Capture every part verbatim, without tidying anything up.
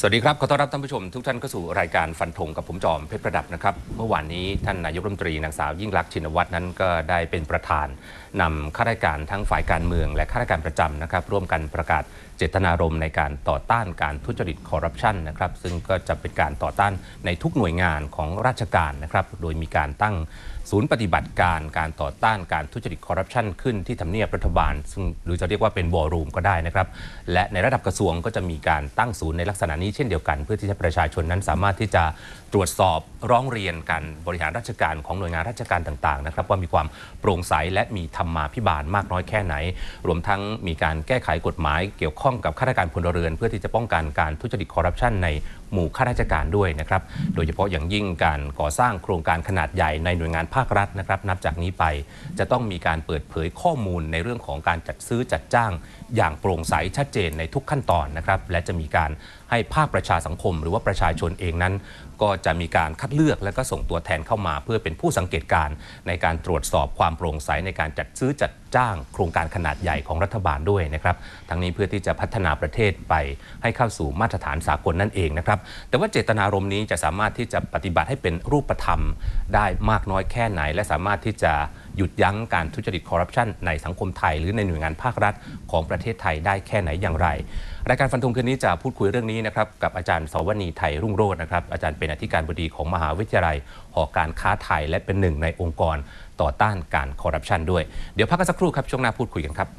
สวัสดีครับขอต้อนรับท่านผู้ชมทุกท่านเข้าสู่รายการฟันธงกับผมจอมเพชรประดับนะครับเมื่อวานนี้ท่านนายกรัฐมนตรีนางสาวยิ่งลักษณ์ชินวัตรนั้นก็ได้เป็นประธานนำข้าราชการทั้งฝ่ายการเมืองและข้าราชการประจำนะครับร่วมกันประกาศเจตนารมณ์ในการต่อต้านการทุจริตคอร์รัปชันนะครับซึ่งก็จะเป็นการต่อต้านในทุกหน่วยงานของราชการนะครับโดยมีการตั้งศูนย์ปฏิบัติการการต่อต้านการทุจริตคอร์รัปชันขึ้นที่ทำเนียบรัฐบาลซึ่งหรือจะเรียกว่าเป็นวอร์รูมก็ได้นะครับและในระดับกระทรวงก็จะมีการตั้งศูนย์ในลักษณะนี้เช่นเดียวกันเพื่อที่จะประชาชนนั้นสามารถที่จะตรวจสอบร้องเรียนการบริหารราชการของหน่วยงานราชการต่างๆนะครับว่ามีความโปร่งใสและมีธรรมาภิบาลมากน้อยแค่ไหนรวมทั้งมีการแก้ไขกฎหมายเกี่ยวข้องกับข้าราชการพลเรือนเพื่อที่จะป้องกันการทุจริตคอร์รัปชันในหมู่ข้าราชการด้วยนะครับโดยเฉพาะอย่างยิ่งการก่อสร้างโครงการขนาดใหญ่ในหน่วยงานภาครัฐนะครับนับจากนี้ไปจะต้องมีการเปิดเผยข้อมูลในเรื่องของการจัดซื้อจัดจ้างอย่างโปร่งใสชัดเจนในทุกขั้นตอนนะครับและจะมีการให้ภาคประชาสังคมหรือว่าประชาชนเองนั้นก็จะมีการคัดเลือกและก็ส่งตัวแทนเข้ามาเพื่อเป็นผู้สังเกตการณ์ในการตรวจสอบความโปร่งใสในการจัดซื้อจัดจ้างโครงการขนาดใหญ่ของรัฐบาลด้วยนะครับทั้งนี้เพื่อที่จะพัฒนาประเทศไปให้เข้าสู่มาตรฐานสากลนั่นเองนะครับแต่ว่าเจตนารมณ์นี้จะสามารถที่จะปฏิบัติให้เป็นรูปธรรมได้มากน้อยแค่ไหนและสามารถที่จะหยุดยั้งการทุจริตคอร์รัปชันในสังคมไทยหรือในหน่วยงานภาครัฐของประเทศไทยได้แค่ไหนอย่างไรรายการฟันธงคืนนี้จะพูดคุยเรื่องนี้นะครับกับอาจารย์สวนีไทยรุ่งโรจน์นะครับอาจารย์เป็นอธิการบดีของมหาวิทยาลัยหอการค้าไทยและเป็นหนึ่งในองค์กรต่อต้านการคอร์รัปชันด้วยเดี๋ยวพักกันสักครู่ครับช่วงหน้าพูดคุยกันครับ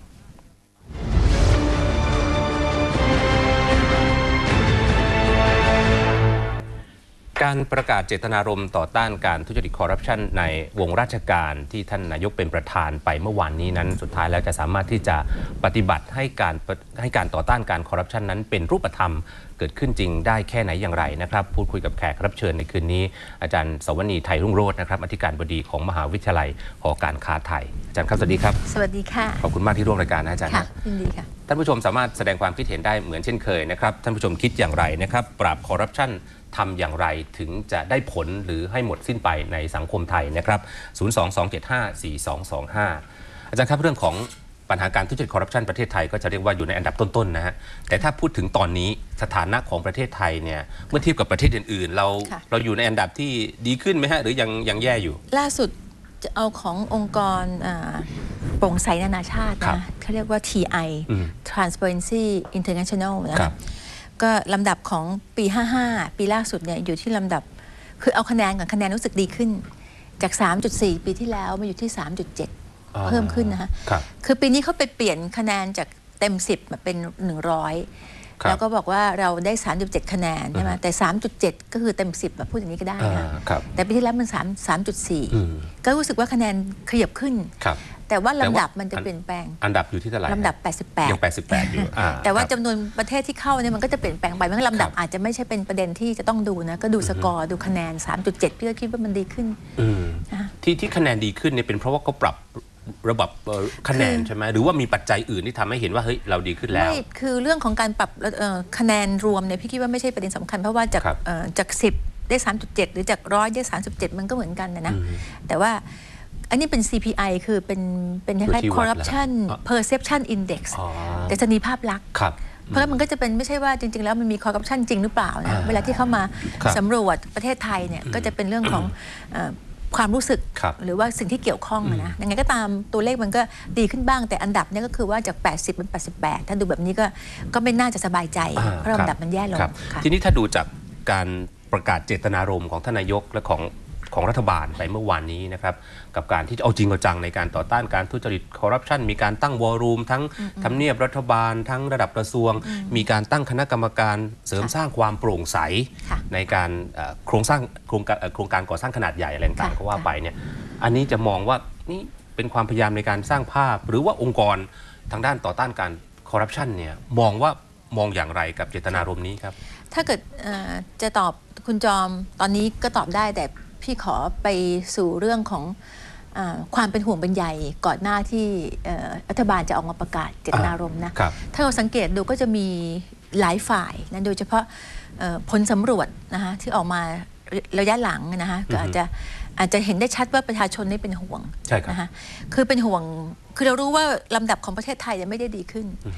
การประกาศเจตนารมณ์ต่อต้านการทุจริตคอร์รัปชันในวงราชการที่ท่านนายกเป็นประธานไปเมื่อวานนี้นั้นสุดท้ายแล้วจะสามารถที่จะปฏิบัติให้การให้การต่อต้านการคอร์รัปชันนั้นเป็นรูปธรรมเกิดขึ้นจริงได้แค่ไหนอย่างไรนะครับพูดคุยกับแขกรับเชิญในคืนนี้อาจารย์สวนีไทยรุ่งโรจน์นะครับอธิการบดีของมหาวิทยาลัยหอการค้าไทยอาจารย์ครับสวัสดีครับสวัสดีค่ะขอบคุณมากที่ร่วมรายการนะอาจารย์ค่ะยินดีค่ะท่านผู้ชมสามารถแสดงความคิดเห็นได้เหมือนเช่นเคยนะครับท่านผู้ชมคิดอย่างไรนะครับปราบคอร์รัปชันทำอย่างไรถึงจะได้ผลหรือให้หมดสิ้นไปในสังคมไทยนะครับศูนย์ สอง สอง เจ็ด ห้า สี่ สอง สอง ห้าอาจารย์ครับเรื่องของปัญหาการทุจริตคอร์รัปชันประเทศไทยก็จะเรียกว่าอยู่ในอันดับต้นๆนะฮะแต่ถ้าพูดถึงตอนนี้สถานะของประเทศไทยเนี่ยเมื่อเทียบกับประเทศอื่นๆเราเราอยู่ในอันดับที่ดีขึ้นไหมฮะหรือยังยังแย่อยู่ล่าสุดจะเอาขององค์กรโปร่งใสนานาชาตินะเขาเรียกว่า ที ไอ Transparency International นะก็ลำดับของปี ห้าสิบห้า ปีล่าสุดเนี่ยอยู่ที่ลำดับคือเอาคะแนนกับคะแนนรู้สึกดีขึ้นจาก สามจุดสี่ ปีที่แล้วมาอยู่ที่ สามจุดเจ็ด เพิ่มขึ้นนะคะคือปีนี้เขาไปเปลี่ยนคะแนนจากเต็มสิบมาเป็นหนึ่งร้อยแล้วก็บอกว่าเราได้ สามจุดเจ็ด คะแนนใช่ไหมแต่ สามจุดเจ็ด ก็คือเต็มสิบแบบพูดอย่างนี้ก็ได้นะแต่ปีที่แล้วมัน3 สามจุดสี่ ก็รู้สึกว่าคะแนนขยับขึ้นแต่ว่าลำดับมันจะเปลี่ยนแปลงอันดับอยู่ที่เท่าไหร่ลำดับแปดสิบแปดยังแปดสิบแปดอยู่แต่ว่าจำนวนประเทศที่เข้าเนี่ยมันก็จะเปลี่ยนแปลงไปมันลำดับอาจจะไม่ใช่เป็นประเด็นที่จะต้องดูนะก็ดูสกอร์ดูคะแนน สามจุดเจ็ด พี่ก็คิดว่ามันดีขึ้นที่ที่คะแนนดีขึ้นเนี่ยเป็นเพราะว่าเขาปรับระบบคะแนนใช่ไหมหรือว่ามีปัจจัยอื่นที่ทำให้เห็นว่าเฮ้ยเราดีขึ้นแล้วไม่คือเรื่องของการปรับคะแนนรวมเนี่ยพี่คิดว่าไม่ใช่ประเด็นสำคัญเพราะว่าจากจากสิบได้ สามจุดเจ็ด หรือจากร้อยได้ สามสิบเจ็ด มันก็เหมือนกันนะนะแต่ว่าอันนี้เป็น ซี พี ไอ คือเป็นเป็นคล้ายๆ corruption perception index แต่จะมีภาพลักษณ์เพราะมันก็จะเป็นไม่ใช่ว่าจริงๆแล้วมันมี corruption จริงหรือเปล่านะเวลาที่เข้ามาสำรวจประเทศไทยเนี่ยก็จะเป็นเรื่องของความรู้สึกหรือว่าสิ่งที่เกี่ยวข้องนะยังไงก็ตามตัวเลขมันก็ดีขึ้นบ้างแต่อันดับนี้ก็คือว่าจากแปดสิบเป็นแปดสิบแปดถ้าดูแบบนี้ก็ก็ไม่น่าจะสบายใจเพราะอันดับมันแย่ลงทีนี้ถ้าดูจากการประกาศเจตนารมณ์ของท่านนายกและของของรัฐบาลไปเมื่อวานนี้นะครับกับการที่เอาจริงเอาจังในการต่อต้านการทุจริตคอร์รัปชันมีการตั้งวอร์รูมทั้งทำเนียบรัฐบาลทั้งระดับกระทรวงมีการตั้งคณะกรรมการเสริมสร้างความโปร่งใสในการโครงสร้างโครงการโครงการก่อสร้างขนาดใหญ่อะไรต่างๆก็ว่าไปเนี่ยอันนี้จะมองว่านี่เป็นความพยายามในการสร้างภาพหรือว่าองค์กรทางด้านต่อต้านการคอร์รัปชันเนี่ยมองว่ามองอย่างไรกับเจตนารมณ์นี้ครับถ้าเกิดจะตอบคุณจอมตอนนี้ก็ตอบได้แต่พี่ขอไปสู่เรื่องของอความเป็นห่วงเป็นใยก่อนหน้าที่รัฐบาลจะออกมาประกาศเจตนารมณ์นะถ้าเราสังเกตดูก็จะมีหลายฝ่ายนะโดยเฉพาะผลสำรวจนะคะที่ออกมาระยะหลังนะคะก็อาจจะอาจจะเห็นได้ชัดว่าประชาชนนี่เป็นห่วงนะคะคือเป็นห่วงคือเรารู้ว่าลำดับของประเทศไทยยังไม่ได้ดีขึ้น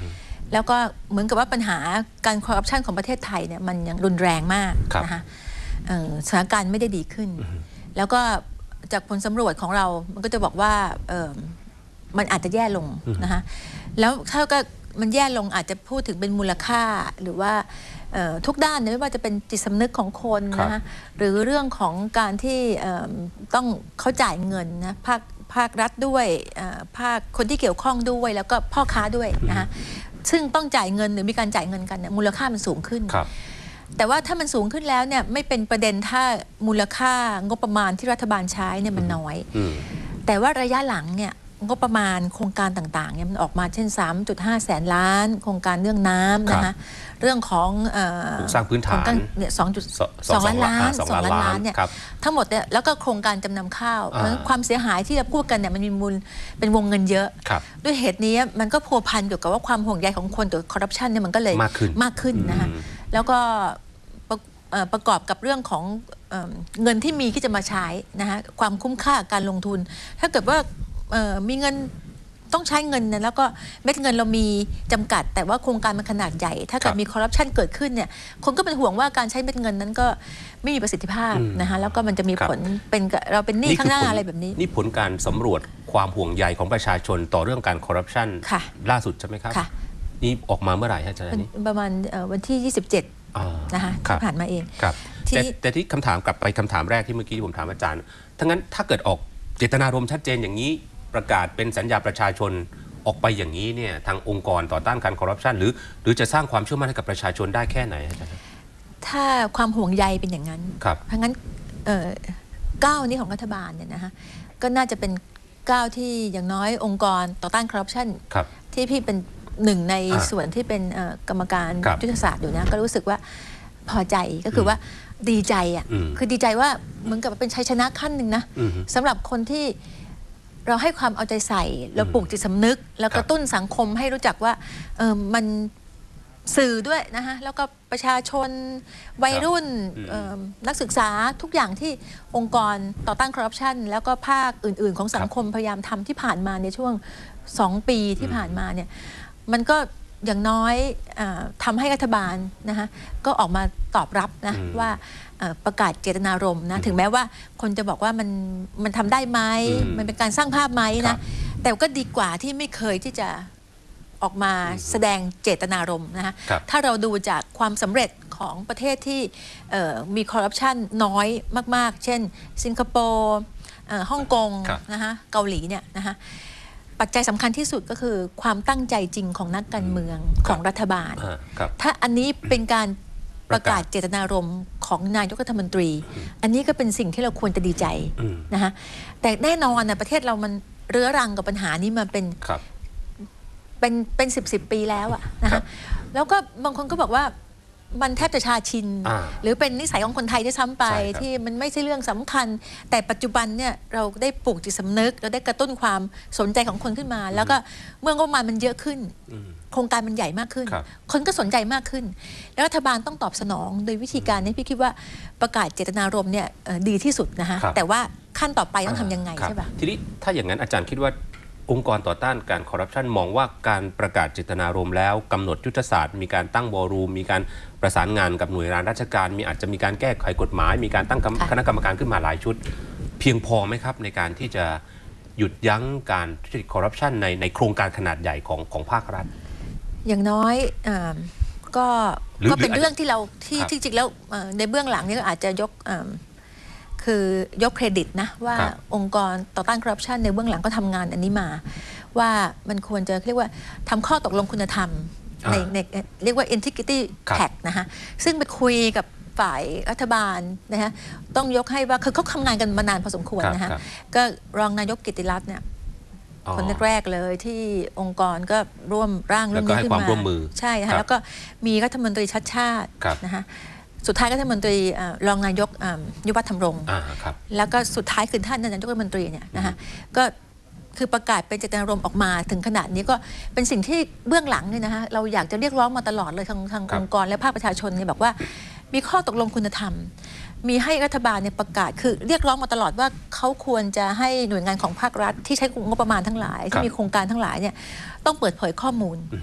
แล้วก็เหมือนกับว่าปัญหาการคอร์รัปชันของประเทศไทยเนี่ยมันยังรุนแรงมากนะคะสถานการณ์ไม่ได้ดีขึ้นแล้วก็จากผลสำรวจของเรามันก็จะบอกว่ามันอาจจะแย่ลงนะคะแล้วถ้าก็มันแย่ลงอาจจะพูดถึงเป็นมูลค่าหรือว่าทุกด้านไม่ว่าจะเป็นจิตสำนึกของคนนะคะหรือเรื่องของการที่ต้องเขาจ่ายเงินนะภาคภาครัฐด้วยภาคคนที่เกี่ยวข้องด้วยแล้วก็พ่อค้าด้วยนะคะซึ่งต้องจ่ายเงินหรือมีการจ่ายเงินกันมูลค่ามันสูงขึ้นแต่ว่าถ้ามันสูงขึ้นแล้วเนี่ยไม่เป็นประเด็นถ้ามูลค่างบประมาณที่รัฐบาลใช้เนี่ยมันน้อยแต่ว่าระยะหลังเนี่ยงบประมาณโครงการต่างๆเนี่ยมันออกมาเช่น สามจุดห้า แสนล้านโครงการเรื่องน้ำนะคะเรื่องของสร้างพื้นฐานเนี่ยสองจุดสองล้านล้านสองล้านล้านเนี่ยทั้งหมดเนี่ยแล้วก็โครงการจำนำข้าวความเสียหายที่เราพูดกันเนี่ยมันมีมูลเป็นวงเงินเยอะด้วยเหตุนี้มันก็พัวพันเกี่ยวกับว่าความห่วงใยของคนต่อคอร์รัปชันเนี่ยมันก็เลยมากขึ้นมากขึ้นนะคะแล้วก็ประกอบกับเรื่องของเงินที่มีที่จะมาใช้นะคะความคุ้มค่าการลงทุนถ้าเกิดว่ามีเงินต้องใช้เงินนะแล้วก็เม็ดเงินเรามีจำกัดแต่ว่าโครงการมันขนาดใหญ่ถ้าเกิดมีคอร์รัปชันเกิดขึ้นเนี่ยคนก็เป็นห่วงว่าการใช้เม็ดเงินนั้นก็ไม่มีประสิทธิภาพนะคะแล้วก็มันจะมีผลเป็นเราเป็นหนี้ข้างหน้าอะไรแบบนี้นี่ผลการสำรวจความห่วงใยของประชาชนต่อเรื่องการคอร์รัปชันล่าสุดใช่ไหมครับนี่ออกมาเมื่อไหร่ฮะอาจารย์นี่ประมาณวันที่ยี่สิบเจ็ดนะคะที่ผ่านมาเองแต่แต่ที่คำถามกลับไปคำถามแรกที่เมื่อกี้ผมถามอาจารย์ถ้างั้นถ้าเกิดออกเจตนารมณ์ชัดเจนอย่างนี้ประกาศเป็นสัญญาประชาชนออกไปอย่างนี้เนี่ยทางองค์กรต่อต้านการคอร์รัปชันหรือหรือจะสร้างความเชื่อมั่นให้กับประชาชนได้แค่ไหนอาจารย์ถ้าความห่วงใยเป็นอย่างนั้นเพราะงั้นก้าวนี้ของรัฐบาลเนี่ยนะคะก็น่าจะเป็นก้าวที่อย่างน้อยองค์กรต่อต้านคอร์รัปชันที่พี่เป็นหนึ่งในส่วนที่เป็นกรรมการยุทธศาสตร์อยู่นะก็รู้สึกว่าพอใจก็คือว่าดีใจอ่ะคือดีใจว่าเหมือนกับเป็นชัยชนะขั้นหนึ่งนะสำหรับคนที่เราให้ความเอาใจใส่เราปลูกจิตสำนึกแล้วกระตุ้นสังคมให้รู้จักว่าเออมันสื่อด้วยนะคะแล้วก็ประชาชนวัยรุ่นนักศึกษาทุกอย่างที่องค์กรต่อต้านคอร์รัปชันแล้วก็ภาคอื่นๆของสังคมพยายามทำที่ผ่านมาในช่วงสองปีที่ผ่านมาเนี่ยมันก็อย่างน้อยทำให้รัฐบาลนะคะก็ออกมาตอบรับนะว่าประกาศเจตนารมณ์นะถึงแม้ว่าคนจะบอกว่ามันมันทำได้ไหมมันเป็นการสร้างภาพไหมนะแต่ก็ดีกว่าที่ไม่เคยที่จะออกมาแสดงเจตนารมณ์นะคะถ้าเราดูจากความสำเร็จของประเทศที่มีคอร์รัปชันน้อยมากๆเช่นสิงคโปร์ฮ่องกงนะคะเกาหลีเนี่ยนะคะปัจจัยสำคัญที่สุดก็คือความตั้งใจจริงของนักการเมืองของรัฐบาลถ้าอันนี้เป็นการประกาศเจตนารมณ์ของนายกรัฐมนตรีอันนี้ก็เป็นสิ่งที่เราควรจะดีใจนะคะแต่แน่นอนนะประเทศเรามันเรื้อรังกับปัญหานี้มาเป็นเป็นเป็นสิบสิบปีแล้วอะนะคะแล้วก็บางคนก็บอกว่ามันแทบจะชาชินหรือเป็นนิสัยของคนไทยด้วยซ้ำไปที่มันไม่ใช่เรื่องสำคัญแต่ปัจจุบันเนี่ยเราได้ปลูกจิตสำนึกเราได้กระตุ้นความสนใจของคนขึ้นมาแล้วก็เมื่องบประมาณมันเยอะขึ้นโครงการมันใหญ่มากขึ้นคนก็สนใจมากขึ้นแล้วรัฐบาลต้องตอบสนองโดยวิธีการนี้พี่คิดว่าประกาศเจตนารมณ์เนี่ยดีที่สุดนะคะแต่ว่าขั้นต่อไปต้องทำยังไงใช่ปะทีนี้ถ้าอย่างนั้นอาจารย์คิดว่าองค์กรต่อต้านการคอร์รัปชันมองว่าการประกาศเจตนารมณ์แล้วกำหนดยุทธศาสตร์มีการตั้งวอรูมมีการประสานงานกับหน่วยงานราชการมีอาจจะมีการแก้ไขกฎหมายมีการตั้งคณะกรรมการขึ้นมาหลายชุดเพียงพอไหมครับในการที่จะหยุดยั้งการทุจริตคอร์รัปชันในในโครงการขนาดใหญ่ของของภาครัฐอย่างน้อยก็ก็เป็นเรื่องที่เราที่จริงๆแล้วในเบื้องหลังนี้ก็อาจจะยกคือยกเครดิตนะว่าองค์กรต่อต้านคอร์รัปชันในเบื้องหลังก็ทำงานอันนี้มาว่ามันควรจะเรียกว่าทำข้อตกลงคุณธรรมในในเรียกว่า integrity pact นะคะซึ่งไปคุยกับฝ่ายรัฐบาลนะคะต้องยกให้ว่าคือเขาทำงานกันมานานพอสมควรนะคะก็รองนายกกิตติรัตน์เนี่ยคนแรกๆเลยที่องค์กรก็ร่วมร่างเรื่องนี้ขึ้นมาใช่ค่ะแล้วก็มีรัฐมนตรีชัดชาตินะคะสุดท้ายรัฐมนตรีรองนายกยุวัฒน์ธรรมรงค์แล้วก็สุดท้ายคือท่านนายกรัฐมนตรีเนี่ยนะคะก็คือประกาศเป็นเจตนารมณ์ออกมาถึงขนาดนี้ก็เป็นสิ่งที่เบื้องหลังเนี่ยนะคะเราอยากจะเรียกร้องมาตลอดเลยทางทางองค์กรและภาคประชาชนเนี่ยบอกว่ามีข้อตกลงคุณธรรมมีให้รัฐบาลเนี่ยประกาศคือเรียกร้องมาตลอดว่าเขาควรจะให้หน่วยงานของภาครัฐที่ใช้งบประมาณทั้งหลายที่มีโครงการทั้งหลายเนี่ยต้องเปิดเผยข้อมูล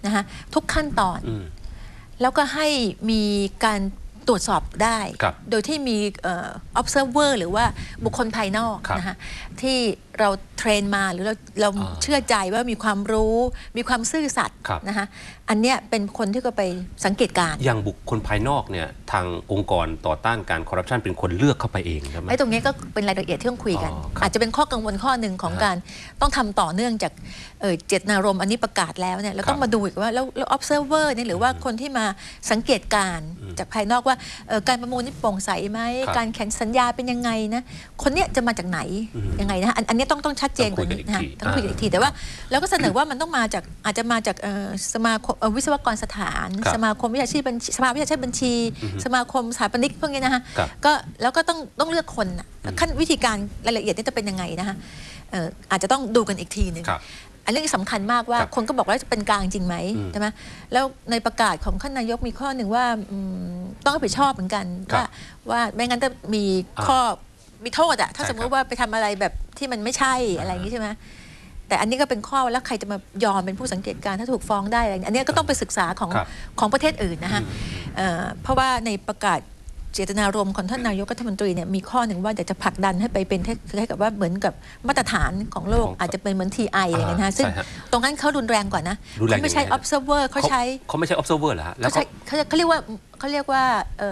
นะคะทุกขั้นตอนแล้วก็ให้มีการตรวจสอบได้โดยที่มี observer หรือว่าบุคคลภายนอกนะคะที่เราเทรนมาหรือเราเราเชื่อใจว่ามีความรู้มีความซื่อสัตย์นะคะอันเนี้ยเป็นคนที่ก็ไปสังเกตการอย่างบุคคลภายนอกเนี่ยทางองค์กรต่อต้านการคอร์รัปชันเป็นคนเลือกเข้าไปเองใช่ไหมไอ้ตรงนี้ก็เป็นรายละเอียดที่ต้องคุยกัน อาจจะเป็นข้อกังวลข้อหนึ่งของการต้องทำต่อเนื่องจากเจตนารมณ์อันนี้ประกาศแล้วเนี่ยเราต้องมาดูอีกว่าแล้ว observer เนี่ยหรือว่าคนที่มาสังเกตการจากภายนอกว่าการประมูลนี่โปร่งใสไหมการแข่งสัญญาเป็นยังไงนะคนเนี้ยจะมาจากไหนยังไงนะอันนี้ต้องต้องชัดเจนกว่านี้นะต้องคุยกันอีกทีแต่ว่าเราก็เสนอว่ามันต้องมาจากอาจจะมาจากสมาคมวิศวกรสถานสมาคมวิชาชีพสภาวิชาชีพบัญชีสมาคมสถาปนิกพวกนี้นะคะก็แล้วก็ต้องต้องเลือกคนขั้นวิธีการรายละเอียดนี่จะเป็นยังไงนะคะอาจจะต้องดูกันอีกทีหนึ่งอันเรื่องสำคัญมากว่าคนก็บอกว่าจะเป็นกลางจริงไหมใช่ไหมแล้วในประกาศของท่านนายกมีข้อหนึ่งว่าต้องรับผิดชอบเหมือนกันว่าว่าไม่งั้นจะมีข้อมีโทษอะถ้าสมมติว่าไปทำอะไรแบบที่มันไม่ใช่อะไรอย่างนี้ใช่ไหมแต่อันนี้ก็เป็นข้อแล้วใครจะมายอมเป็นผู้สังเกตการถ้าถูกฟ้องได้อะไรอันนี้ก็ต้องไปศึกษาของของประเทศอื่นนะคะเพราะว่าในประกาศเจตนารมณ์ของท่านนายกรัฐมนตรีเนี่ยมีข้อหนึ่งว่าอยากจะผลักดันให้ไปเป็นคล้ายๆกับว่าเหมือนกับมาตรฐานของโลกอาจจะเป็นเหมือน ที ไอ อะไรเงี้ยนะซึ่งตรงนั้นเขารุนแรงกว่านะเขาไม่ใช่ observer เขาใช้เขาไม่ใช่ observer เหรอฮะเขาใช้เขาเรียกว่าเขาเรียกว่า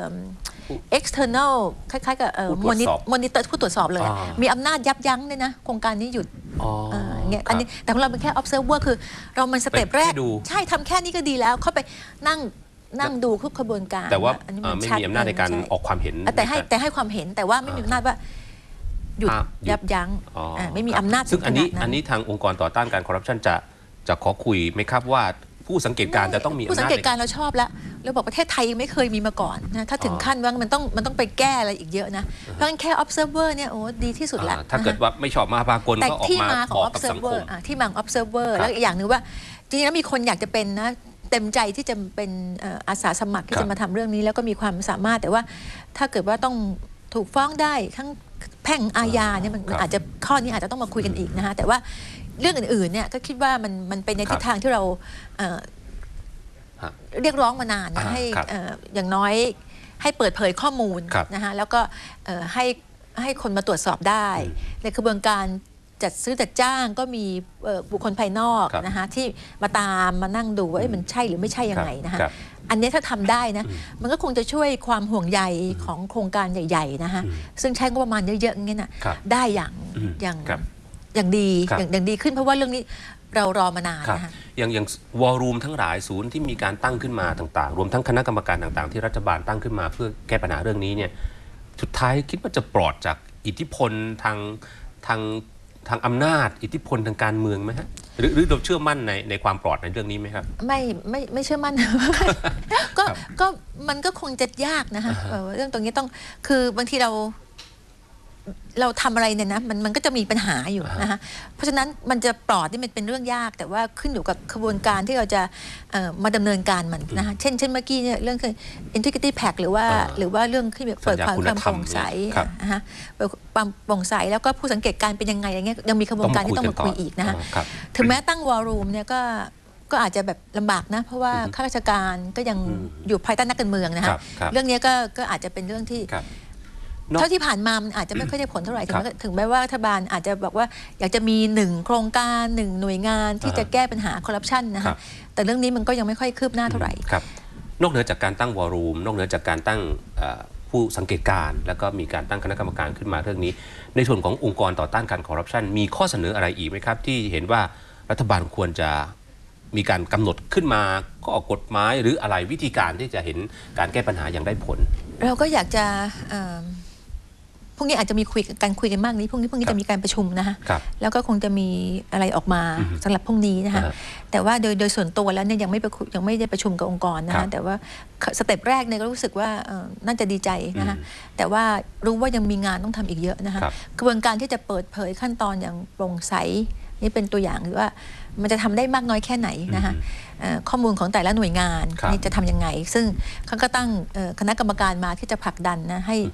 external คล้ายๆกับ monitor ผู้ตรวจสอบเลยมีอำนาจยับยั้งด้วยนะโครงการนี้หยุดเงี้ยอันนี้แต่ของเราเป็นแค่ observer คือเรามันสเต็ปแรกใช่ทำแค่นี้ก็ดีแล้วเข้าไปนั่งนั่งดูทุกขบวนการแต่ว่าไม่มีอำนาจในการออกความเห็นแต่ให้แต่ให้ความเห็นแต่ว่าไม่มีอำนาจว่าหยุดยับยั้งไม่มีอำนาจซึ่งอันนี้อันนี้ทางองค์กรต่อต้านการคอร์รัปชันจะจะขอคุยไหมครับว่าผู้สังเกตการจะต้องมีอำนาจผู้สังเกตการเราชอบแล้วเราบอกประเทศไทยยังไม่เคยมีมาก่อนนะถ้าถึงขั้นว่ามันต้องมันต้องไปแก้อะไรอีกเยอะนะเพราะงั้นแค่ observer เนี่ยโอ้ดีที่สุดละถ้าเกิดว่าไม่ชอบมาพากลก็ออกมาบอกกับสังคมที่มาของ observer แล้วอีกอย่างหนึ่งว่าจริงๆแล้วมีคนอยากจะเป็นนะเต็มใจที่จะเป็นอาสาสมัครที่จะมาทำเรื่องนี้แล้วก็มีความสามารถแต่ว่าถ้าเกิดว่าต้องถูกฟ้องได้ทั้งแพ่งอาญาเนี่ยมันอาจจะข้อนี้อาจจะต้องมาคุยกันอีกนะคะแต่ว่าเรื่องอื่นๆเนี่ยก็คิดว่ามันมันเป็นในทิศทางที่เราเรียกร้องมานานนะให้อย่างน้อยให้เปิดเผยข้อมูลนะคะแล้วก็ให้ให้คนมาตรวจสอบได้ในกระบวนการจัดซื้อจัดจ้างก็มีบุคคลภายนอกนะคะที่มาตามมานั่งดูว่ามันใช่หรือไม่ใช่ยังไงนะคะอันนี้ถ้าทำได้นะมันก็คงจะช่วยความห่วงใยของโครงการใหญ่ๆนะคะซึ่งใช้งบประมาณเยอะๆอย่างนี้นะได้อย่างอย่างอย่างดีอย่างดีขึ้นเพราะว่าเรื่องนี้เรารอมานานนะคะอย่างอย่างวอลลุ่มทั้งหลายศูนย์ที่มีการตั้งขึ้นมาต่างๆรวมทั้งคณะกรรมการต่างๆที่รัฐบาลตั้งขึ้นมาเพื่อแก้ปัญหาเรื่องนี้เนี่ยสุดท้ายคิดว่าจะปลอดจากอิทธิพลทางทางทางอำนาจอิทธิพลทางการเมืองไหมฮะหรือหรือเราเชื่อมั่นในในความปลอดในเรื่องนี้ไหมครับไม่ไม่ไม่เชื่อมั่นก็ก็มันก็คงจะยากนะคะเรื่องตรงนี้ต้องคือบางทีเราเราทำอะไรเนี่ยนะมันมันก็จะมีปัญหาอยู่นะคะเพราะฉะนั้นมันจะปลอดนี่มันเป็นเรื่องยากแต่ว่าขึ้นอยู่กับกระบวนการที่เราจะมาดำเนินการมันนะคะเช่นเช่นเมื่อกี้เนี่ยเรื่องคือ integrity pact หรือว่าหรือว่าเรื่องที่เปิดความโปร่งใสนะคะเปิดความโปร่งใสแล้วก็ผู้สังเกตการเป็นยังไงอย่างเงี้ยยังมีกระบวนการที่ต้องมาคุยอีกนะคะถึงแม้ตั้งวอลลุ่มเนี่ยก็ก็อาจจะแบบลำบากนะเพราะว่าข้าราชการก็ยังอยู่ภายใต้นักการเมืองนะคะเรื่องนี้ก็ก็อาจจะเป็นเรื่องที่เท่าที่ผ่านมามันอาจจะไม่ค่อยได้ผลเท่าไหร่ถึงถึงแม้ว่ารัฐบาลอาจจะบอกว่าอยากจะมีหนึ่งโครงการหนึ่งหน่วยงานที่จะแก้ปัญหาคอร์รัปชันนะคะแต่เรื่องนี้มันก็ยังไม่ค่อยคืบหน้าเท่าไหร่ครับนอกเหนือจากการตั้งวอลลุ่มนอกเหนือจากการตั้งผู้สังเกตการแล้วก็มีการตั้งคณะกรรมการขึ้นมาเรื่องนี้ในส่วนขององค์กรต่อต้านการคอร์รัปชันมีข้อเสนออะไรอีกไหมครับที่เห็นว่ารัฐบาลควรจะมีการกำหนดขึ้นมาก็ออกกฎหมายหรืออะไรวิธีการที่จะเห็นการแก้ปัญหาอย่างได้ผลเราก็อยากจะพรุ่งนี้อาจจะมีคุยกันคุยกันมากนี้พรุ่งนี้พรุ่งนี้จะมีการประชุมนะคะแล้วก็คงจะมีอะไรออกมาสำหรับพรุ่งนี้นะคะแต่ว่าโดยโดยส่วนตัวแล้วเนี่ยยังไม่ยังไม่ได้ประชุมกับองค์กรนะคะแต่ว่าสเต็ปแรกเนี่ยก็รู้สึกว่าน่าจะดีใจนะคะแต่ว่ารู้ว่ายังมีงานต้องทำอีกเยอะนะคะกระบวนการที่จะเปิดเผยขั้นตอนอย่างโปร่งใสนี่เป็นตัวอย่างหรือว่ามันจะทำได้มากน้อยแค่ไหนนะคะข้อมูลของแต่ละหน่วยงานนี่จะทำยังไงซึ่งเขาก็ตั้งคณะกรรมการมาที่จะผลักดันนะให้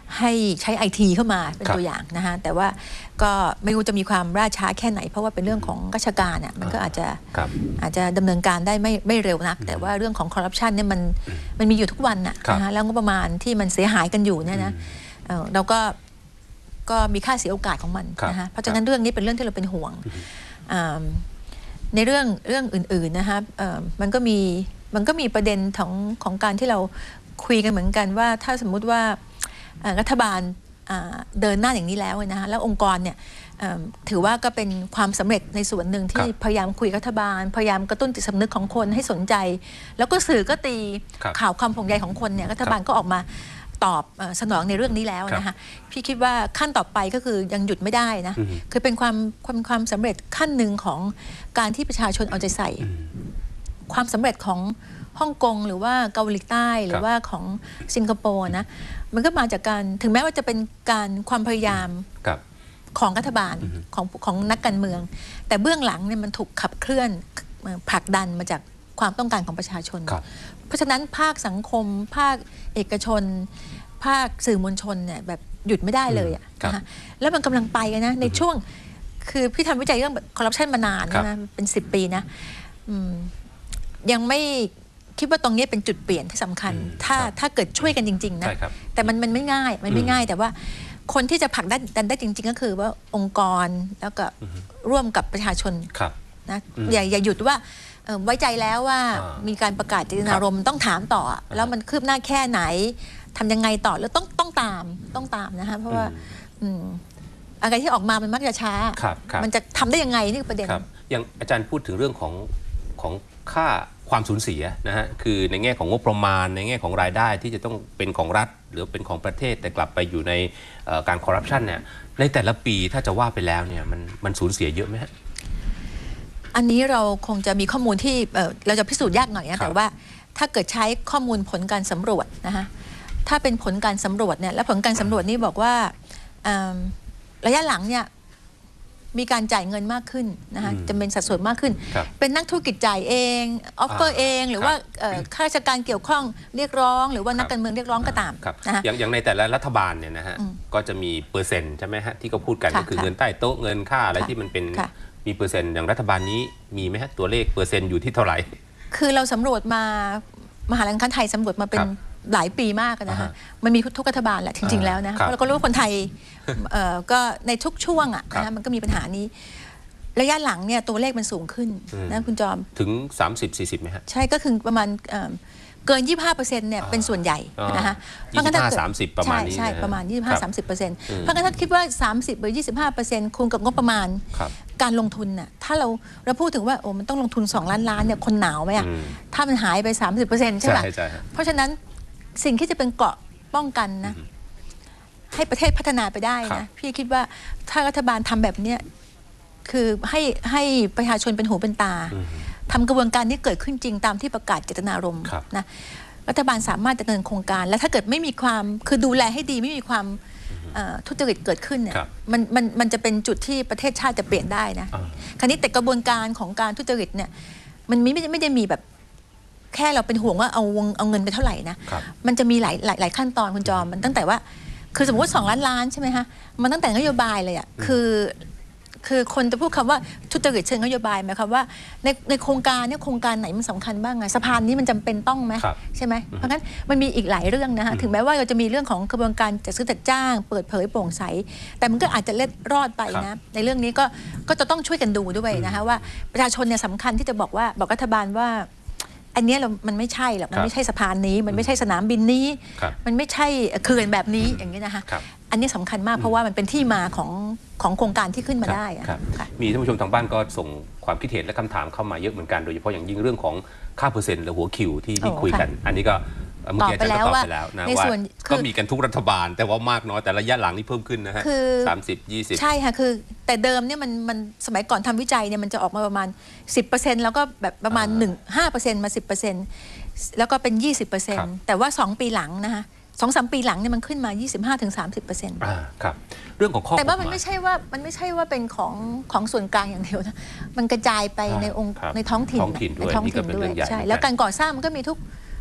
ให้ใช้ไอทีเข้ามาเป็นตัวอย่างนะฮะแต่ว่าก็ไม่รู้จะมีความล่าช้าแค่ไหนเพราะว่าเป็นเรื่องของราชการอ่ะมันก็อาจจะอาจจะดำเนินการได้ไม่ไม่เร็วนักแต่ว่าเรื่องของคอร์รัปชันเนี่ยมันมันมีอยู่ทุกวันน่ะนะฮะแล้วงบประมาณที่มันเสียหายกันอยู่เนี่ยนะเราก็ก็มีค่าเสียโอกาสของมันนะฮะเพราะฉะนั้นเรื่องนี้เป็นเรื่องที่เราเป็นห่วงในเรื่องเรื่องอื่นๆนะคะมันก็มีมันก็มีประเด็นของของการที่เราคุยกันเหมือนกันว่าถ้าสมมุติว่ารัฐบาลเดินหน้าอย่างนี้แล้วนะคะแล้วองค์กรเนี่ยถือว่าก็เป็นความสำเร็จในส่วนหนึ่งที่พยายามคุยรัฐบาลพยายามกระตุ้นจิตสำนึกของคนให้สนใจ แล้วก็สื่อก็ตีข่าวความห่วงใยของคนเนี่ยรัฐบาลก็ออกมาตอบสนองในเรื่องนี้แล้วนะคะพี่คิดว่าขั้นต่อไปก็คือยังหยุดไม่ได้นะคือเป็นความความความสำเร็จขั้นหนึ่งของการที่ประชาชนเอาใจใส่ความสำเร็จของฮ่องกงหรือว่าเกาหลีใต้หรือว่าของสิงคโปร์นะมันก็มาจากการถึงแม้ว่าจะเป็นการความพยายามของรัฐบาลของของนักการเมืองแต่เบื้องหลังเนี่ยมันถูกขับเคลื่อนผลักดันมาจากความต้องการของประชาชนเพราะฉะนั้นภาคสังคมภาคเอกชนภาคสื่อมวลชนเนี่ยแบบหยุดไม่ได้เลยอะนะคะแล้วมันกำลังไปกันนะในช่วงคือพี่ทำวิจัยเรื่องคอร์รัปชันมานานนะเป็นสิบปีนะยังไม่คิดว่าตรงนี้เป็นจุดเปลี่ยนที่สำคัญถ้าถ้าเกิดช่วยกันจริงๆนะแต่มันมันไม่ง่ายมันไม่ง่ายแต่ว่าคนที่จะผลักดันได้จริงๆก็คือว่าองค์กรแล้วก็ร่วมกับประชาชนนะอย่าอย่าหยุดว่าไว้ใจแล้วว่ามีการประกาศเจตนารมณ์ต้องถามต่อแล้วมันคืบหน้าแค่ไหนทำยังไงต่อแล้วต้องต้องตามต้องตามนะคะเพราะว่าอะไรที่ออกมามันมักจะช้ามันจะทำได้ยังไงนี่คือประเด็นอย่างอาจารย์พูดถึงเรื่องของของค่าความสูญเสียนะฮะคือในแง่ของงบประมาณในแง่ของรายได้ที่จะต้องเป็นของรัฐหรือเป็นของประเทศแต่กลับไปอยู่ในการคอร์รัปชันเนี่ยในแต่ละปีถ้าจะว่าไปแล้วเนี่ยมันมันสูญเสียเยอะไหมฮะอันนี้เราคงจะมีข้อมูลที่เราจะพิสูจน์ยากหน่อยนะแต่ว่าถ้าเกิดใช้ข้อมูลผลการสำรวจนะคะถ้าเป็นผลการสำรวจเนี่ยและผลการสำรวจนี่บอกว่าระยะหลังเนี่ยมีการจ่ายเงินมากขึ้นนะคะจะเป็นสัดส่วนมากขึ้นเป็นนักธุรกิจจ่ายเองออฟเฟอร์เองหรือว่าข้าราชการเกี่ยวข้องเรียกร้องหรือว่านักการเมืองเรียกร้องก็ตามนะคะอย่างในแต่ละรัฐบาลเนี่ยนะฮะก็จะมีเปอร์เซ็นต์ใช่ไหมฮะที่เขาพูดกันก็คือเงินใต้โต๊ะเงินค่าอะไรที่มันเป็นมีเปอร์เซ็นต์อย่างรัฐบาลนี้มีไหมฮะตัวเลขเปอร์เซ็นต์อยู่ที่เท่าไหร่คือเราสำรวจมามหาลัยการไทยสำรวจมาเป็นหลายปีมากนะคะมันมีทุกรัฐบาลแหละจริงๆแล้วนะเราก็รู้ว่าคนไทยก็ในทุกช่วงอ่ะนะมันก็มีปัญหานี้ระยะหลังเนี่ยตัวเลขมันสูงขึ้นนะคุณจอมถึง สามสิบ สี่สิบ ไหมฮะใช่ก็คือประมาณเกิน ยี่สิบห้าเปอร์เซ็นต์ เนี่ยเป็นส่วนใหญ่นะคะยี่สิบห้า สามสิบประมาณนี้ใช่ประมาณ ยี่สิบห้า สามสิบเปอร์เซ็นต์ เพราะงั้นถ้าคิดว่าสามสิบหรือ ยี่สิบห้าเปอร์เซ็นต์ คูณกับงบประมาณการลงทุนน่ะถ้าเราเราพูดถึงว่าโอ้มันต้องลงทุนสองล้านล้านเนี่ยคนหนาวไหมอ่ะถ้ามันหายไป สามสิบเปอร์เซ็นต์ ใช่ป่ะเพราะฉะนั้นสิ่งที่จะเป็นเกราะป้องกันนะให้ประเทศพัฒนาไปได้นะพี่คิดว่าถ้ารัฐบาลทำแบบเนี้ยคือให้ให้ประชาชนเป็นหูเป็นตาทำกระบวนการนี้เกิดขึ้นจริงตามที่ประกาศเจตนารมณ์นะรัฐบาลสามารถดำเนินโครงการและถ้าเกิดไม่มีความคือดูแลให้ดีไม่มีความทุจริตเกิดขึ้นเนี่ยมันมันมันจะเป็นจุดที่ประเทศชาติจะเปลี่ยนได้นะคราวนี้แต่กระบวนการของการทุจริตเนี่ยมันไม่ไม่ได้มีแบบแค่เราเป็นห่วงว่าเอาวงเอาเงินไปเท่าไหร่นะมันจะมีหลายหลายหลายขั้นตอนคุณจอมมันตั้งแต่ว่าคือสมมติสองล้านล้านใช่ไหมคะมันตั้งแต่นโยบายเลยอ่ะคือคือคนจะพูดคำว่าทุจริตเชิงนโยบายหมายความว่าในในโครงการเนี่ยโครงการไหนมันสำคัญบ้างไงสะพานนี้มันจำเป็นต้องไหมใช่ไหมเพราะงั้นมันมีอีกหลายเรื่องนะคะถึงแม้ว่าเราจะมีเรื่องของกระบวนการจัดซื้อจัดจ้างเปิดเผยโปร่งใสแต่มันก็อาจจะเล็ดรอดไปนะในเรื่องนี้ก็ก็จะต้องช่วยกันดูด้วยนะคะว่าประชาชนเนี่ยสำคัญที่จะบอกว่าบอกรัฐบาลว่าอันนี้เรามันไม่ใช่หรอกมันไม่ใช่สะพานนี้มันไม่ใช่สนามบินนี้มันไม่ใช่เขื่อนแบบนี้อย่างนี้นะคะอันนี้สำคัญมากเพราะว่ามันเป็นที่มาของของโครงการที่ขึ้นมาได้มีท่านผู้ชมทางบ้านก็ส่งความคิดเห็นและคำถามเข้ามาเยอะเหมือนกันโดยเฉพาะอย่างยิ่งเรื่องของค่าเปอร์เซ็นต์หรือหัวคิวที่ที่คุยกันอันนี้ก็เมื่อกี้อาจารย์ก็ตอบไปแล้วนะว่าก็มีกันทุกรัฐบาลแต่ว่ามากน้อยแต่ระยะหลังนี่เพิ่มขึ้นนะฮะสามสิบ ยี่สิบใช่ค่ะคือแต่เดิมเนี่ยมันมันสมัยก่อนทำวิจัยเนี่ยมันจะออกมาประมาณ สิบเปอร์เซ็นต์ แล้วก็แบบประมาณหนึ่ง ห้าเปอร์เซ็นต์ มา สิบเปอร์เซ็นต์ แล้วก็เป็น ยี่สิบเปอร์เซ็นต์ แต่ว่าสองปีหลังนะคะสองสามปีหลังเนี่ยมันขึ้นมา ยี่สิบห้าถึงสามสิบเปอร์เซ็นต์อ่าครับเรื่องของข้อแต่ว่ามันไม่ใช่ว่ามันไม่ใช่ว่าเป็นของของส่วนกลางอย่างเดียวนะมันกระจายไปในองค์ในท้องถิ่นในท้องถิ่นด้วยใช่แล้วการก่อสร้างมันก็มีทุก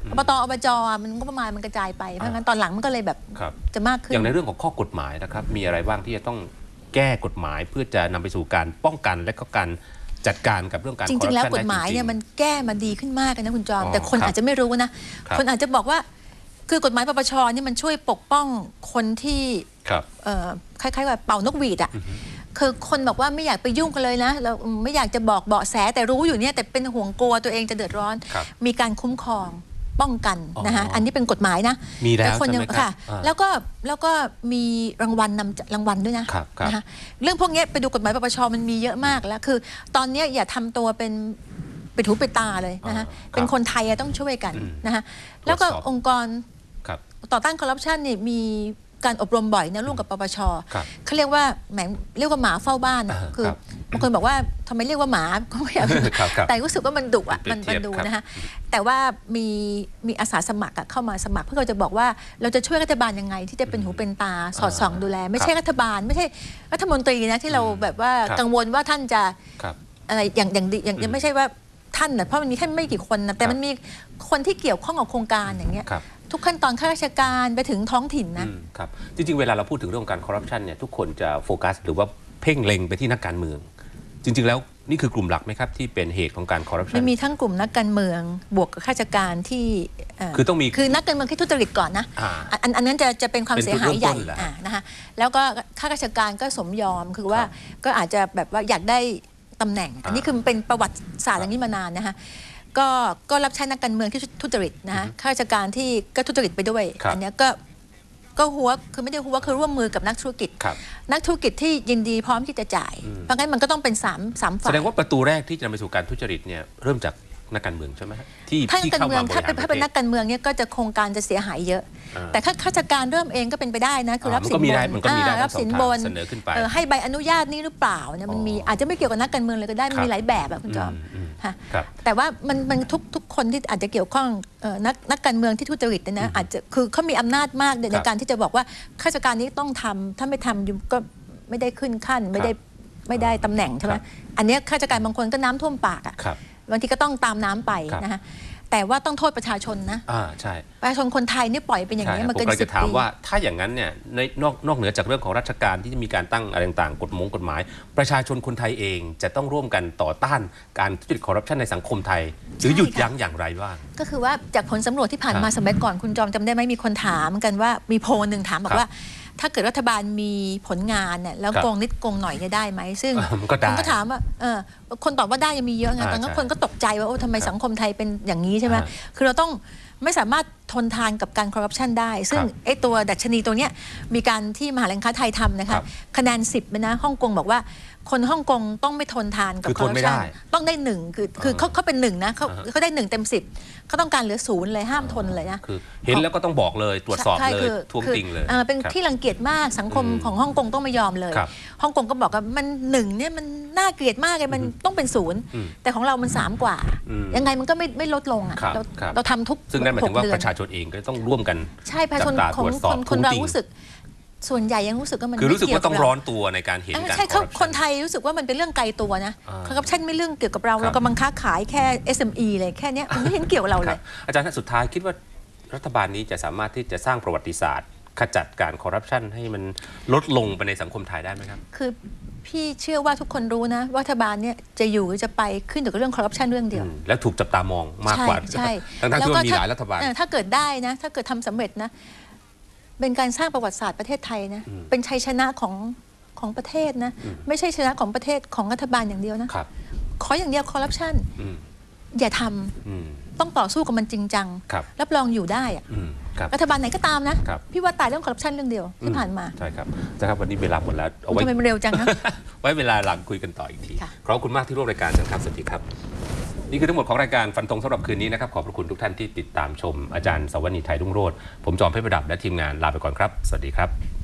อบตอบจมันก็ประมาณมันกระจายไปเพราะงั้นตอนหลังมันก็เลยแบบจะมากขึ้นอย่างในเรื่องของข้อกฎหมายนะครับมีอะไรบ้างที่จะต้องแก้กฎหมายเพื่อจะนำไปสู่การป้องกันและก็การจัดการกับเรื่องการจริงๆแล้วกฎหมายเนี่ยมันแก้มาดีขึ้นมากนะคุณจอมแต่คนอาจจะไม่รู้นะคนอาจจะบอกว่าคือกฎหมายปปชนี่มันช่วยปกป้องคนที่คล้ายๆว่าเป่านกหวีดอ่ะคือคนบอกว่าไม่อยากไปยุ่งกันเลยนะเราไม่อยากจะบอกเบาะแสแต่รู้อยู่เนี่ยแต่เป็นห่วงกลัวตัวเองจะเดือดร้อนมีการคุ้มครองป้องกันนะคะอันนี้เป็นกฎหมายนะมีแล้วคนยังค่ะแล้วก็แล้วก็มีรางวัลนำรางวัลด้วยนะนะคะเรื่องพวกนี้ไปดูกฎหมายปปชมันมีเยอะมากแล้วคือตอนนี้อย่าทำตัวเป็นไปถูไปตาเลยนะคะเป็นคนไทยต้องช่วยกันนะคะแล้วก็องค์กรต่อต้านคอร์รัปชันนี่มีการอบรมบ่อยนะร่วมกับปปชเขาเรียกว่าแหมเรียกว่าหมาเฝ้าบ้านคือบางคนบอกว่าทำไมเรียกว่าหมาก็ไม่อยากแต่รู้สึกว่ามันดุอ่ะมันมันดูนะคะแต่ว่ามีมีอาสาสมัครเข้ามาสมัครเพื่อเราจะบอกว่าเราจะช่วยรัฐบาลยังไงที่จะเป็นหูเป็นตาสอดส่องดูแลไม่ใช่รัฐบาลไม่ใช่รัฐมนตรีนะที่เราแบบว่ากังวลว่าท่านจะอะไรอย่างอย่างอย่างยังไม่ใช่ว่าท่านนะเพราะมันมีแค่ไม่กี่คนนะแต่มันมีคนที่เกี่ยวข้องกับโครงการอย่างเงี้ยทุกขั้นตอนข้าราชการไปถึงท้องถิ่นนะครับจริงๆเวลาเราพูดถึงเรื่องการคอร์รัปชันเนี่ยทุกคนจะโฟกัสหรือว่าเพ่งเล็งไปที่นักการเมืองจริงๆแล้วนี่คือกลุ่มหลักไหมครับที่เป็นเหตุของการคอร์รัปชันมันมีทั้งกลุ่มนักการเมืองบวกกับข้าราชการที่คือต้องมีคือนักการเมืองที่ทุจริตก่อนนะอันอันนั้นจะจะเป็นความเสียหายใหญ่นะคะแล้วก็ข้าราชการก็สมยอมคือว่าก็อาจจะแบบว่าอยากได้ตำแหน่งอันนี้คือเป็นประวัติศาสตร์อย่างนี้มานานนะคะก็ก็รับใช้นักการเมืองที่ทุจริตนะคะข้าราชการที่ก็ทุจริตไปด้วยอันนี้ก็ก็หัวคือไม่ได้หัวคือร่วมมือกับนักธุรกิจนักธุรกิจที่ยินดีพร้อมที่จะจ่ายเพราะงั้นมันก็ต้องเป็นสามสามฝ่ายแสดงว่าประตูแรกที่จะนำไปสู่การทุจริตเนี่ยเริ่มจากนักการเมืองใช่ไหมที่ที่เข้ามาบริหารประเทศถ้าเป็นนักการเมืองเนี่ยก็จะโครงการจะเสียหายเยอะแต่ถ้าข้าราชการเริ่มเองก็เป็นไปได้นะคือรับสินบนรับสินบนให้ใบอนุญาตนี่หรือเปล่าเนี่ยมันมีอาจจะไม่เกี่ยวกับนักการเมืองเลยก็ได้มันมีหลายแบบอะคุณจอมแต่ว่ามันมันทุกทุกคนที่อาจจะเกี่ยวข้องนักนักการเมืองที่ทุจริตเนี่ยนะอาจจะคือเขามีอำนาจมากในการที่จะบอกว่าข้าราชการนี้ต้องทำถ้าไม่ทำก็ไม่ได้ขึ้นขั้นไม่ได้ไม่ได้ตำแหน่งใช่ไหมอันนี้ข้าราชการบางคนก็น้ำท่วมปากอ่ะบางทีก็ต้องตามน้ำไปนะคะแต่ว่าต้องโทษประชาชนนะอ่าใช่ประชาชนคนไทยนี่ปล่อยเป็นอย่างนี้มาเกินสิบปีผมจะถามว่าถ้าอย่างนั้นเนี่ยในนอกนอกเหนือจากเรื่องของราชการที่จะมีการตั้งอะไรต่างๆกฎหมงกฎหมายประชาชนคนไทยเองจะต้องร่วมกันต่อต้านการทุจริตคอร์รัปชันในสังคมไทยหรือหยุดยั้งอย่างไรบ้างก็คือว่าจากผลสำรวจที่ผ่านมาสมัยก่อนคุณจอมจำได้ไหมมีคนถามกันว่ามีโพลหนึ่งถามบอกว่าถ้าเกิดรัฐบาลมีผลงานเนี่ยแล้วโกงนิดโกงหน่อยเนี่ยได้ไหมซึ่งคนก็ถามว่าคนตอบว่าได้ยังมีเยอะไงตอนนั้นคนก็ตกใจว่าโอ้ทำไมสังคมไทยเป็นอย่างนี้ใช่ไหมคือเราต้องไม่สามารถทนทานกับการคอร์รัปชันได้ซึ่งไอ้ตัวดัชนีตัวเนี้ยมีการที่มหาลัยค้าไทยทำนะคะคะแนนสิบนะฮ่องกงบอกว่าคนฮ่องกงต้องไม่ทนทานกับคอร์รัปชันต้องได้หนึ่งคือคือเขาเขาเป็นหนึ่งนะเขาเขาได้หนึ่งเต็มสิบเขาต้องการเหลือศูนย์เลยห้ามทนเลยนะคือเห็นแล้วก็ต้องบอกเลยตรวจสอบเลยทวงติงเลยเป็นที่รังเกียจมากสังคมของฮ่องกงต้องไม่ยอมเลยฮ่องกงก็บอกว่ามันหนึ่งเนี่ยมันน่าเกลียดมากเลยมันต้องเป็นศูนย์แต่ของเรามันสามกว่ายังไงมันก็ไม่ไม่ลดลงอ่ะเราเราทำทุกซึ่งนั่นหมายถึงว่าประชาชนเองก็ต้องร่วมกันใช่ประชาชนของคนคนเรารู้สึกส่วนใหญ่ยังรู้สึกว่ามันคือรู้สึกว่าต้องร้อนตัวในการเห็นการใช่คนไทยรู้สึกว่ามันเป็นเรื่องไกลตัวนะคอร์รัปชันไม่เรื่องเกี่ยวกับเราเรากำลังค้าขายแค่ เอส เอ็ม อี เลยแค่นี้มันไม่เห็นเกี่ยวกับเราเลยอาจารย์สุดท้ายคิดว่ารัฐบาลนี้จะสามารถที่จะสร้างประวัติศาสตร์ขจัดการคอร์รัปชันให้มันลดลงไปในสังคมไทยได้ไหมครับคือพี่เชื่อว่าทุกคนรู้นะรัฐบาลเนี่ยจะอยู่หรือจะไปขึ้นอยู่กับเรื่องคอร์รัปชันเรื่องเดียวและถูกจับตามองมากกว่าทั้งที่มีหลายรัฐบาลถ้าเกิดได้นะถ้าเกิดทำสำเร็จนะเป็นการสร้างประวัติศาสตร์ประเทศไทยนะเป็นชัยชนะของของประเทศนะไม่ใช่ชนะของประเทศของรัฐบาลอย่างเดียวนะขออย่างเดียวคอร์รัปชันอย่าทำต้องต่อสู้กับมันจริงจังรับรองอยู่ได้อะรัฐบาลไหนก็ตามนะพี่ว่าตายเรื่องคอร์รัปชันเรื่องเดียวที่ผ่านมาใช่ครับจะครับวันนี้เวลาหมดแล้วเอาไว้ทำไมมันเร็วจังนะไว้เวลาหลังคุยกันต่ออีกทีขอบคุณมากที่ร่วมรายการครับสวัสดีครับนี่คือทั้งหมดของรายการฟันธงสำหรับคืนนี้นะครับขอบพระคุณทุกท่านที่ติดตามชมอาจารย์สวนีไทยรุ่งโรจน์ผมจอมเพชรประดับและทีมงานลาไปก่อนครับสวัสดีครับ